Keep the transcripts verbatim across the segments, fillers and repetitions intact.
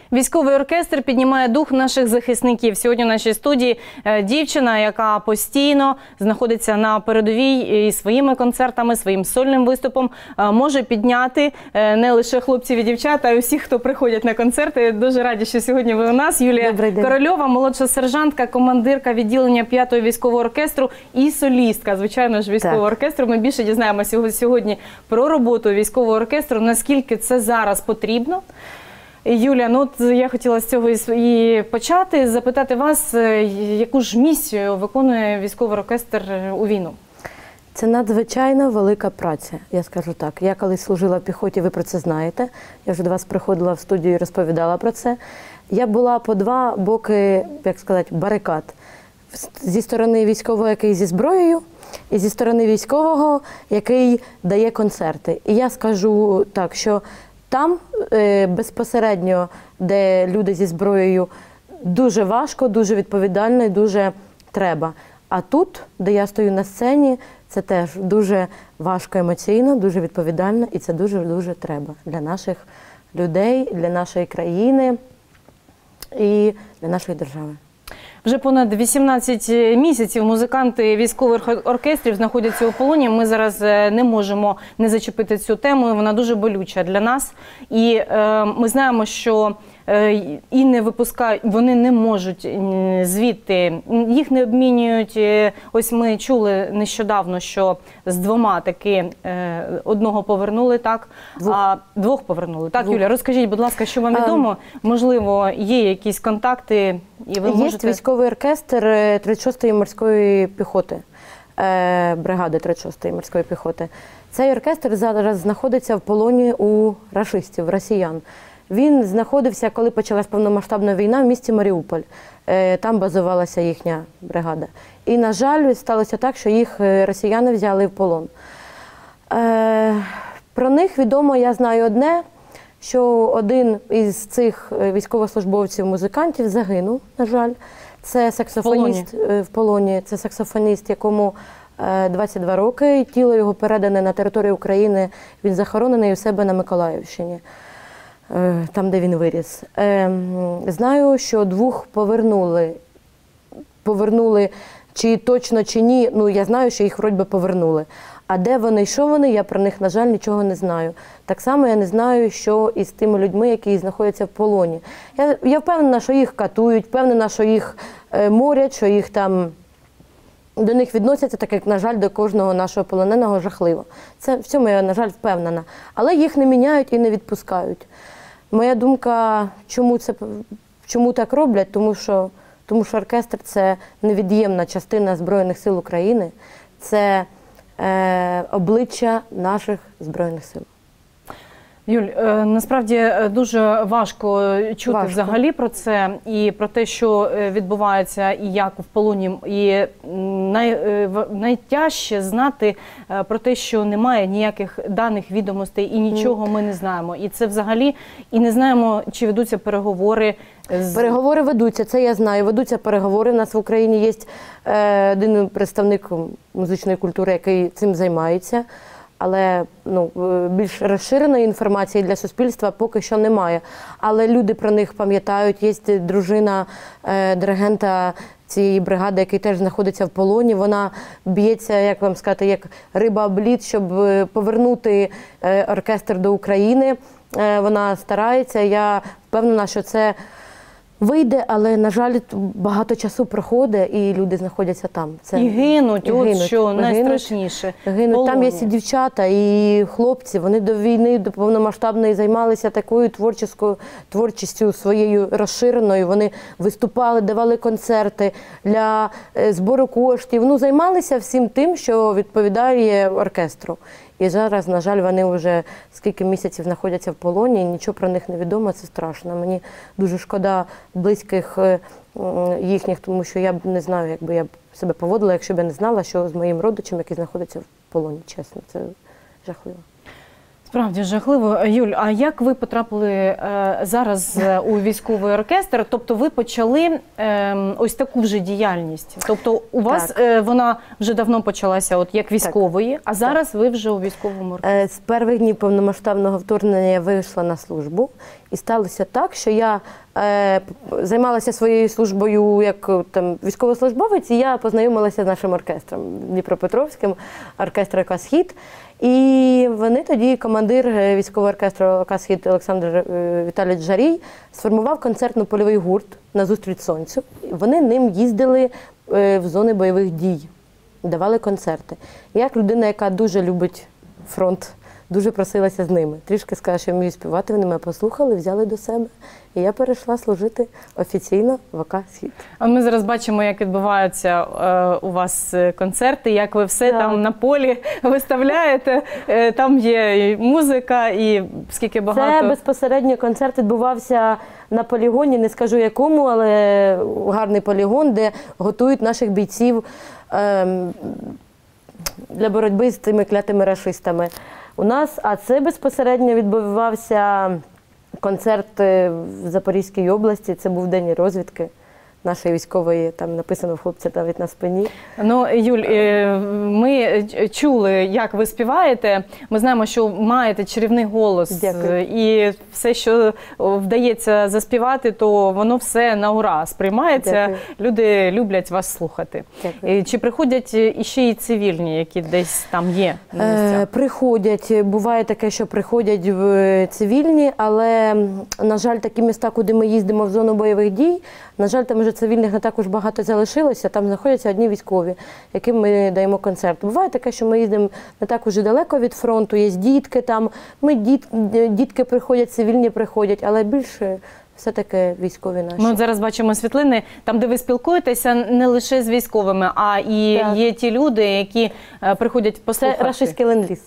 Військовий оркестр піднімає дух наших захисників. Сьогодні в нашій студії дівчина, яка постійно знаходиться на передовій і своїми концертами, своїм сольним виступом може підняти не лише хлопців і дівчат, а й усіх, хто приходять на концерти. Дуже раді, що сьогодні ви у нас. Юлія Корольова, молодша сержантка, командирка відділення п'ятого військового оркестру і солістка, звичайно ж, військового так. оркестру. Ми більше дізнаємося сьогодні про роботу військового оркестру, наскільки це зараз потрібно. Юля, ну от я хотіла з цього і почати, запитати вас, яку ж місію виконує військовий оркестр у війну? Це надзвичайно велика праця, я скажу так. Я колись служила в піхоті, ви про це знаєте. Я вже до вас приходила в студію і розповідала про це. Я була по два боки, як сказати, барикад. Зі сторони військового, який зі зброєю, і зі сторони військового, який дає концерти. І я скажу так, що там е, безпосередньо, де люди зі зброєю, дуже важко, дуже відповідально і дуже треба. А тут, де я стою на сцені, це теж дуже важко емоційно, дуже відповідально і це дуже-дуже треба для наших людей, для нашої країни і для нашої держави. Вже понад вісімнадцять місяців музиканти військових оркестрів знаходяться у полоні. Ми зараз не можемо не зачепити цю тему, вона дуже болюча для нас. І е, ми знаємо, що е, і не випускають, вони не можуть звідти, їх не обмінюють. Ось ми чули нещодавно, що з двома таки е, одного повернули, так? Двох. А двох повернули. Так, двох. Юля, розкажіть, будь ласка, що вам відомо? А... Можливо, є якісь контакти? І ви Є можете... військовий оркестр тридцять шостої морської піхоти, бригади тридцять шостої морської піхоти. Цей оркестр зараз знаходиться в полоні у рашистів, росіян. Він знаходився, коли почалась повномасштабна війна, в місті Маріуполь. Там базувалася їхня бригада. І, на жаль, сталося так, що їх росіяни взяли в полон. Про них відомо, я знаю одне, що один із цих військовослужбовців-музикантів загинув, на жаль. Це саксофоніст в полоні. в полоні, це саксофоніст, якому двадцять два роки, тіло його передане на територію України, він захоронений у себе на Миколаївщині, там, де він виріс. Знаю, що двох повернули, повернули, чи точно, чи ні, ну я знаю, що їх вроді би повернули. А де вони і що вони, я про них, на жаль, нічого не знаю. Так само я не знаю, що із тими людьми, які знаходяться в полоні. Я, я впевнена, що їх катують, впевнена, що їх е, морять, що їх там, до них відносяться, так як, на жаль, до кожного нашого полоненого жахливо. Це, в цьому я, на жаль, впевнена. Але їх не міняють і не відпускають. Моя думка, чому, це, чому так роблять, тому що, тому що оркестр – це невід'ємна частина Збройних сил України. Це обличчя наших Збройних сил. Юль, насправді дуже важко чути важко. взагалі про це і про те, що відбувається і як в полоні. І най, найтяжче знати про те, що немає ніяких даних відомостей і нічого ми не знаємо. І це взагалі, і не знаємо, чи ведуться переговори. З... Переговори ведуться, це я знаю. Ведуться переговори. У нас в Україні є один представник музичної культури, який цим займається. Але ну, більш розширеної інформації для суспільства поки що немає. Але люди про них пам'ятають. Є дружина е, диригента цієї бригади, який теж знаходиться в полоні. Вона б'ється, як вам сказати, як риба об лід, щоб повернути е, оркестр до України. Е, вона старається. Я впевнена, що це вийде, але, на жаль, багато часу проходить, і люди знаходяться там. Це... І гинуть, і от гинуть. Що гинуть, найстрашніше. Гинуть. Там є і дівчата, і хлопці. Вони до війни, до повномасштабної займалися такою творчістю, творчістю своєю розширеною. Вони виступали, давали концерти для збору коштів. Ну, займалися всім тим, що відповідає оркестру. І зараз, на жаль, вони вже скільки місяців знаходяться в полоні, і нічого про них не відомо, це страшно. Мені дуже шкода близьких їхніх, тому що я б не знаю, як би я б себе поводила, якщо б я не знала, що з моїм родичем, який знаходиться в полоні, чесно, це жахливо. Справді жахливо. Юль, а як ви потрапили е, зараз у військовий оркестр? Тобто ви почали е, ось таку вже діяльність? Тобто у вас е, вона вже давно почалася от як військової, так. а зараз так. ви вже у військовому оркестрі? Е, з перших днів повномасштабного вторгнення я вийшла на службу. І сталося так, що я е, займалася своєю службою як там, військовослужбовець, і я познайомилася з нашим оркестром Дніпропетровським, оркестр «ОК Схід». І вони тоді, командир військового оркестру «ОК Схід» Олександр Віталійович Жарій, сформував концертно-польовий гурт «Назустріч сонцю». Вони ним їздили в зони бойових дій, давали концерти. Я, як людина, яка дуже любить фронт, дуже просилася з ними. Трішки сказала, що я вмію співати, вони мене послухали, взяли до себе. І я перейшла служити офіційно в «ОК Схід». А ми зараз бачимо, як відбуваються е, у вас концерти, як ви все так. там на полі виставляєте. Е, там є і музика, і скільки багато. Це безпосередньо концерт відбувався на полігоні, не скажу якому, але гарний полігон, де готують наших бійців е, для боротьби з тими клятими рашистами. У нас, а це безпосередньо відбувався концерт в Запорізькій області, це був день розвідки нашої військової, там написано в хлопця навіть на спині. Ну, Юль, ми чули, як ви співаєте, ми знаємо, що маєте чарівний голос. Дякую. І все, що вдається заспівати, то воно все на ура сприймається. Дякую. Люди люблять вас слухати. Дякую. Чи приходять іще і цивільні, які десь там є? Е, приходять, буває таке, що приходять в цивільні, але, на жаль, такі міста, куди ми їздимо в зону бойових дій, на жаль, там вже цивільних не також багато залишилося, там знаходяться одні військові, яким ми даємо концерт. Буває таке, що ми їздимо не так уже далеко від фронту, є дітки там, ми діт, дітки приходять, цивільні приходять, але більше все-таки військові наші. Ми от зараз бачимо світлини, там, де ви спілкуєтеся не лише з військовими, а і так. є ті люди, які приходять послухати. Це рашистський ленд-ліз.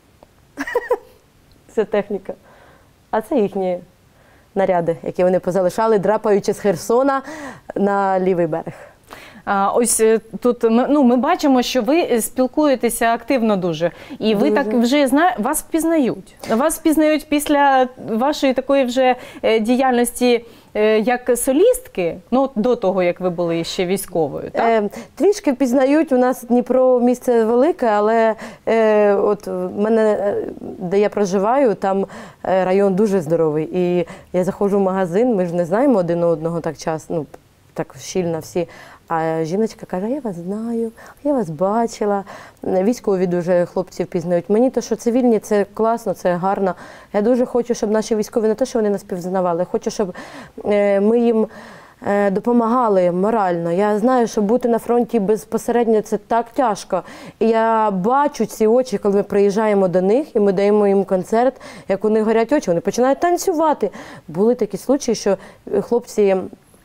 Це техніка. А це їхні наряди, які вони позалишали, драпаючи з Херсона на лівий берег. А, ось тут ми, ну, ми бачимо, що ви спілкуєтеся активно дуже. І ви дуже. так вже зна... вас впізнають. Вас впізнають після вашої такої вже діяльності як солістки, ну, до того, як ви були ще військовою, так? Е, трішки впізнають. У нас Дніпро місце велике, але е, от в мене, де я проживаю, там район дуже здоровий. І я заходжу в магазин, ми ж не знаємо один одного так часто, ну, так щільно всі. А жіночка каже, я вас знаю, я вас бачила. Військові дуже хлопців пізнають. Мені то, що цивільні, це класно, це гарно. Я дуже хочу, щоб наші військові, не те, що вони нас пізнавали, хочу, щоб ми їм допомагали морально. Я знаю, що бути на фронті безпосередньо – це так тяжко. І я бачу ці очі, коли ми приїжджаємо до них і ми даємо їм концерт, як у них горять очі, вони починають танцювати. Були такі случаї, що хлопці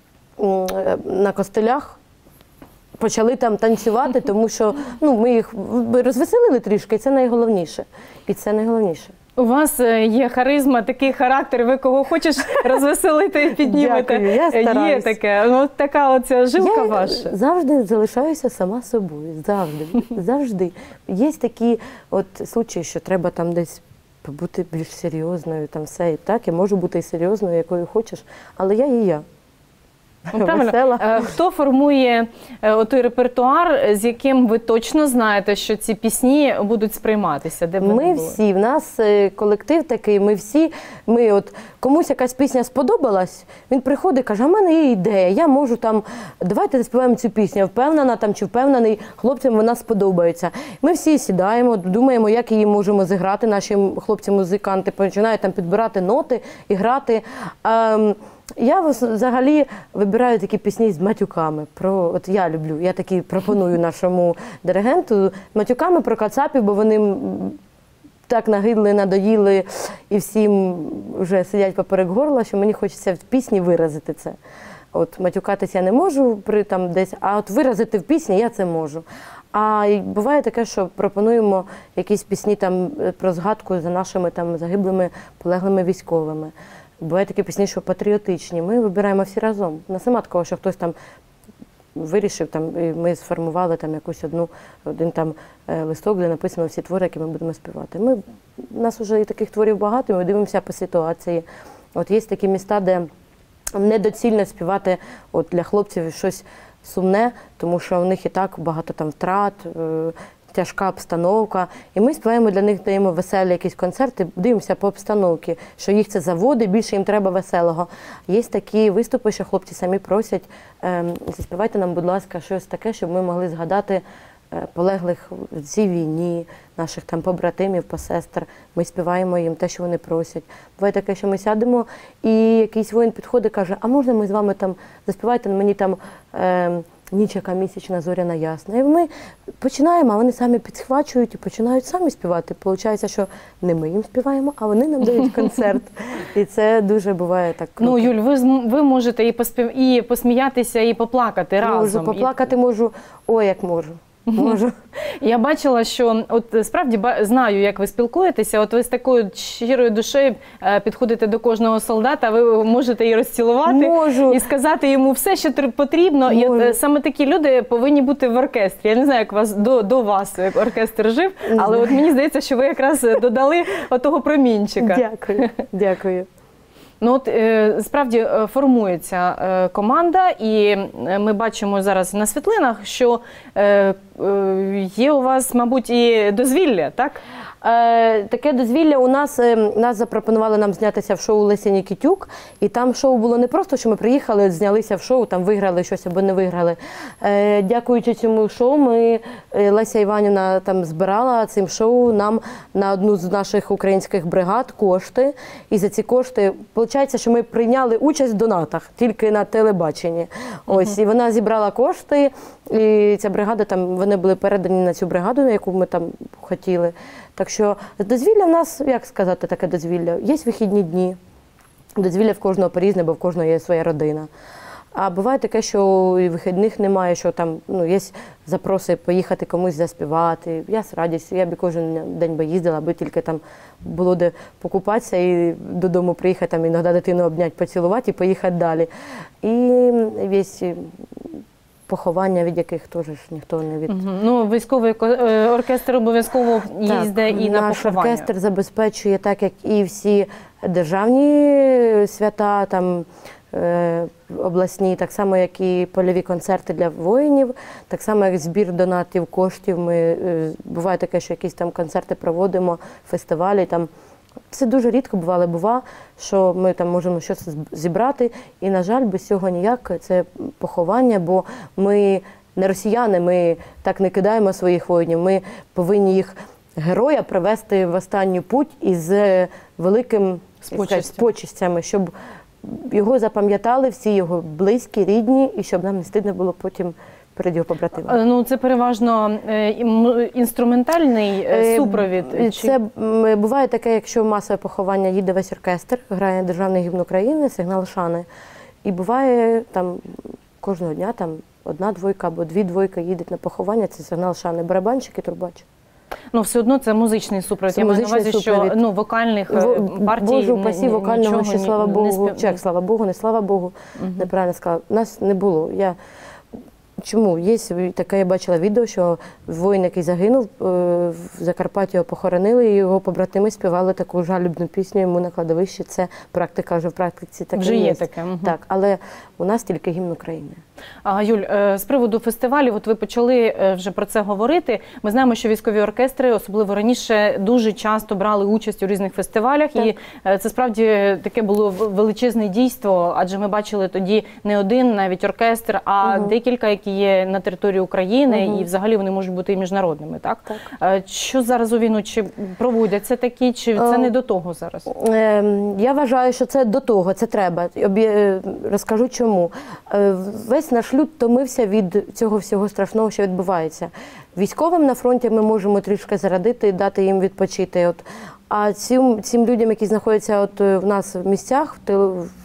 на костелях почали там танцювати, тому що ну, ми їх розвеселили трішки, і це найголовніше. І це найголовніше. У вас є харизма, такий характер, ви кого хочеш розвеселити і піднімете. Дякую, я стараюсь. Є таке, ну, така оця жилка я ваша. Завжди залишаюся сама собою, завжди, завжди. Є такі от случаї, що треба там десь побути більш серйозною, там все і так. Я можу бути і серйозною, якою хочеш, але я і я. Ну, правильно. Хто формує той репертуар, з яким ви точно знаєте, що ці пісні будуть сприйматися? Де ми були? всі, в нас колектив такий, ми всі, ми от комусь якась пісня сподобалась, він приходить і каже, а в мене є ідея, я можу там, давайте заспіваємо цю пісню, впевнена там чи впевнений, хлопцям вона сподобається. Ми всі сідаємо, думаємо, як її можемо зіграти, наші хлопці-музиканти починають там підбирати ноти і грати. Я взагалі вибираю такі пісні з матюками. Про, от я люблю, я такі пропоную нашому диригенту матюками про кацапів, бо вони так нагидли, надоїли і всім вже сидять поперек горла, що мені хочеться в пісні виразити це. От матюкатися я не можу при там десь, а от виразити в пісні я це можу. А буває таке, що пропонуємо якісь пісні там про згадку за нашими там загиблими, полеглими військовими. Буває такі пісні, що патріотичні. Ми вибираємо всі разом. У нас нема такого, що хтось там вирішив, там, і ми сформували там якусь одну, один там листок, де написано всі твори, які ми будемо співати. Ми, у нас вже і таких творів багато, ми дивимося по ситуації. От є такі міста, де недоцільно співати от для хлопців щось сумне, тому що у них і так багато там втрат, тяжка обстановка. І ми співаємо для них, даємо веселі якісь концерти, дивимося по обстановці, що їх це заводить, більше їм треба веселого. Є такі виступи, що хлопці самі просять, заспівайте нам, будь ласка, щось таке, щоб ми могли згадати полеглих в цій війні, наших там побратимів, посестер. Ми співаємо їм те, що вони просять. Буває таке, що ми сядемо, і якийсь воїн підходить і каже, а можна ми з вами там заспівайте мені там е, ніч, яка місячна, зоряна ясна. І ми починаємо, а вони самі підхвачують і починають самі співати. Получається, що не ми їм співаємо, а вони нам дають концерт. І це дуже буває так круто. Ну, Юль, ви, ви можете і, поспів... і посміятися, і поплакати разом. Можу, поплакати можу, ой, як можу. Можу. Я бачила, що от справді знаю, як ви спілкуєтеся. От ви з такою щирою душею підходите до кожного солдата, ви можете і розцілувати, Можу. І сказати йому все, що потрібно. І от саме такі люди повинні бути в оркестрі. Я не знаю, як вас до, до вас оркестр жив, але от мені здається, що ви якраз додали отого промінчика. Дякую. Дякую. Ну от справді формується команда, і ми бачимо зараз на світлинах, що є у вас, мабуть, і дозвілля, так? Таке дозвілля у нас, нас запропонували нам знятися в шоу Лесі Нікітюк, і там шоу було не просто, що ми приїхали, знялися в шоу, там виграли щось або не виграли. Дякуючи цьому шоу, ми, Леся Іванівна там збирала цим шоу нам на одну з наших українських бригад кошти, і за ці кошти, виходить, що ми прийняли участь в донатах, тільки на телебаченні. Ось, і вона зібрала кошти, і ця бригада, там, вони були передані на цю бригаду, на яку ми там хотіли. Так що дозвілля в нас, як сказати, таке дозвілля, є вихідні дні, дозвілля в кожного по-різне, бо в кожного є своя родина. А буває таке, що і вихідних немає, що там, ну, є запроси поїхати комусь заспівати. Я з радістю, я б кожен день би їздила, аби тільки там було де покупатися і додому приїхати, там іноді дитину обняти, поцілувати і поїхати далі. І є поховання, від яких теж ніхто не від... Угу. Ну, військовий оркестр обов'язково їздить і на наш поховання. Наш оркестр забезпечує, так як і всі державні свята, там, е, обласні, так само, як і польові концерти для воїнів, так само, як збір донатів, коштів. Ми, е, буває таке, що якісь там концерти проводимо, фестивалі, там. Це дуже рідко бувало, бува, що ми там можемо щось зібрати, і, на жаль, без цього ніяк, це поховання, бо ми не росіяни, ми так не кидаємо своїх воїнів, ми повинні їх, героя, привести в останню путь із великим з почестями, щоб його запам'ятали всі його близькі, рідні, і щоб нам не стидно було потім перед його побратимами. Ну, це переважно інструментальний супровід? Це чи... буває таке, якщо масове поховання, їде весь оркестр, грає Державний гімн України, сигнал шани. І буває там кожного дня там одна-двойка або дві-двойка їдуть на поховання, це сигнал шани, барабанщик і трубач. Ну, все одно це музичний супровід. Це Я маю на увазі, що ну, вокальних партій Божу упасі, вокального ще, слава Богу, не спів... чек, слава Богу, не слава Богу, угу. Неправильно сказала. У нас не було. Я... Чому? Є таке, я бачила відео, що воїн, який загинув, в Закарпатті його похоронили, і його побратими співали таку жалібну пісню йому на кладовищі. Це практика, вже в практиці таке вже є. є таке. Угу. Так, але у нас тільки гімн України. А, Юль, з приводу фестивалів, от ви почали вже про це говорити. Ми знаємо, що військові оркестри, особливо раніше, дуже часто брали участь у різних фестивалях. Так. І це справді таке було величезне дійство, адже ми бачили тоді не один навіть оркестр, а угу. декілька, які є на території України, угу. і взагалі вони можуть бути і міжнародними. Так? Так. Що зараз у війну? Чи проводяться такі, чи це а, не до того зараз? Я вважаю, що це до того, це треба. Розкажу чому. Весь наш люд томився від цього всього страшного, що відбувається. Військовим на фронті ми можемо трішки зарадити, дати їм відпочити. От. А цим, цим людям, які знаходяться от в нас в місцях, в, тил, в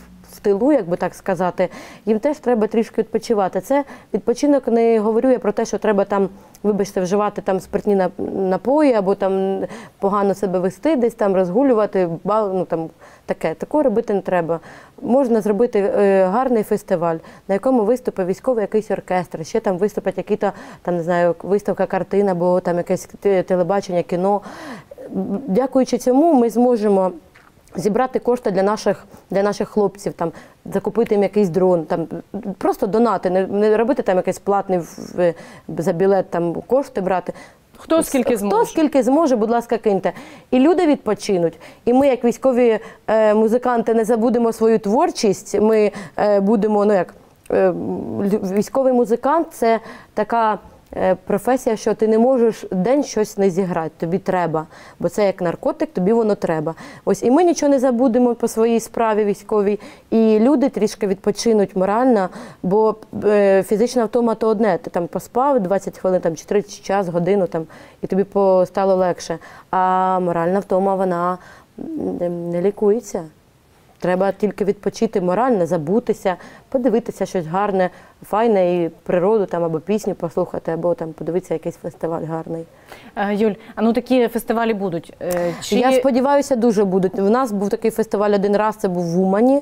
тилу, як би так сказати, їм теж треба трішки відпочивати. Це відпочинок не говорю я про те, що треба там, вибачте, вживати там спиртні напої або там погано себе вести, десь там розгулювати, ну там таке. Такого робити не треба. Можна зробити е, гарний фестиваль, на якому виступить військовий якийсь оркестр, ще там виступить який-то, там, не знаю, виставка картин або там якесь телебачення, кіно. Дякуючи цьому ми зможемо зібрати кошти для наших, для наших хлопців, там, закупити їм якийсь дрон, там, просто донати, не, не робити там якийсь платний в, за білет там, кошти брати. Хто скільки зможе. Хто скільки зможе, будь ласка, киньте. І люди відпочинуть. І ми, як військові е, музиканти, не забудемо свою творчість. Ми е, будемо, ну як, е, військовий музикант – це така е, професія, що ти не можеш день щось не зіграти, тобі треба. Бо це як наркотик, тобі воно треба. Ось і ми нічого не забудемо по своїй справі військовій. І люди трішки відпочинуть морально, бо е, фізична втома – то одне. Ти там поспав двадцять хвилин, там, чи тридцять час, годину, там, і тобі стало легше. А моральна втома, вона не, не лікується. Треба тільки відпочити морально, забутися, подивитися щось гарне, файне, і природу там, або пісню послухати, або там подивитися якийсь фестиваль гарний. Юль, а ну такі фестивалі будуть? Чи... Я сподіваюся, дуже будуть. У нас був такий фестиваль один раз, це був в Умані.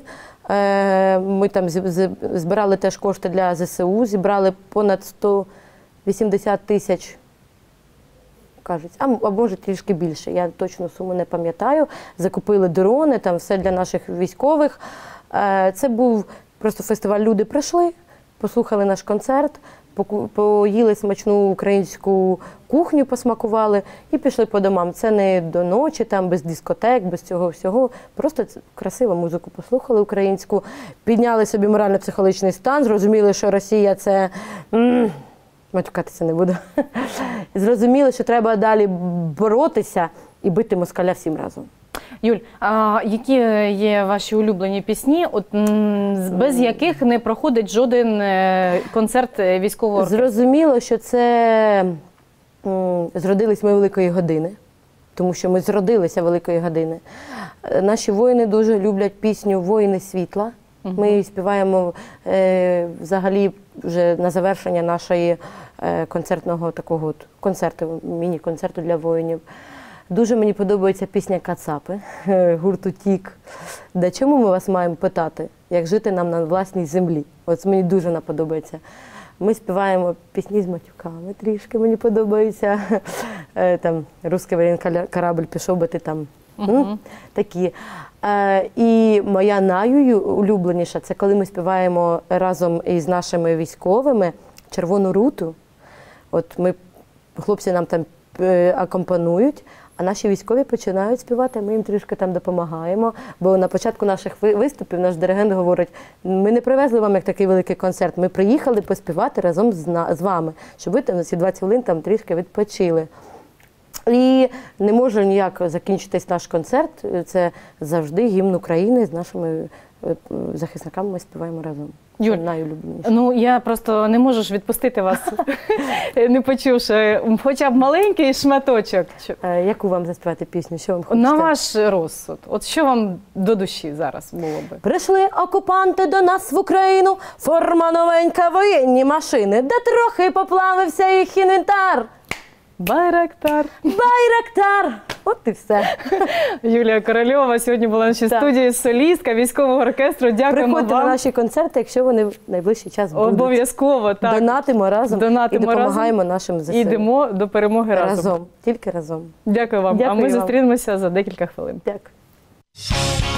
Ми там збирали теж кошти для зе се у, зібрали понад сто вісімдесят тисяч, кажуть, а, а може трішки більше, я точно суму не пам'ятаю. Закупили дрони, там все для наших військових. Це був просто фестиваль, люди прийшли, послухали наш концерт, поїли смачну українську кухню, посмакували і пішли по домам. Це не до ночі, там, без дискотек, без цього всього. Просто красиву музику послухали українську, підняли собі морально-психологічний стан, зрозуміли, що Росія – це... матюкатися не буду. Зрозуміли, що треба далі боротися і бити москаля всім разом. Юль, а які є ваші улюблені пісні, от, без яких не проходить жоден концерт військового оркестру? Зрозуміло, що це «Зродились ми великої години», тому що ми зродилися великої години. Наші воїни дуже люблять пісню «Воїни світла». Ми її співаємо е, взагалі вже на завершення нашої е, концертного такого концерту, міні-концерту для воїнів. Дуже мені подобається пісня «Кацапи» гурту «Тік». Да чому ми вас маємо питати, як жити нам на власній землі? От мені дуже вона подобається. Ми співаємо пісні з матюками трішки, мені подобається. Е, там «Русський воєнний корабль пішов, би ти там». Uh-huh. Ну, такі. Е, і моя найулюбленіша – це коли ми співаємо разом із нашими військовими «Червону руту». От ми, хлопці нам там е, акомпанують, а наші військові починають співати, ми їм трішки там допомагаємо. Бо на початку наших виступів наш диригент говорить, ми не привезли вам як такий великий концерт, ми приїхали поспівати разом з, з вами, щоб ви там на ці двадцять хвилин там трішки відпочили. І не може ніяк закінчитись наш концерт, це завжди гімн України з нашими захисниками ми співаємо разом. Юль, ну я просто не можу ж відпустити вас, не почувши хоча б маленький шматочок. Яку вам заспівати пісню? Що вам хочете? На ваш розсуд. От що вам до душі зараз було би? Прийшли окупанти до нас в Україну, форма новенька, воєнні машини, де трохи поплавився їх інвентар. Байрактар. Байрактар! От і все. Юлія Корольова сьогодні була в нашій так. студії, солістка військового оркестру. Дякуємо Приходьте вам. на наші концерти, якщо вони в найближчий час будуть. Обов'язково, так. Донатимо разом Донатимо і допомагаємо разом. нашим зе се у. І йдемо до перемоги разом. Разом, тільки разом. Дякую вам. Дякую а ми вам. зустрінемося за декілька хвилин. Дякую.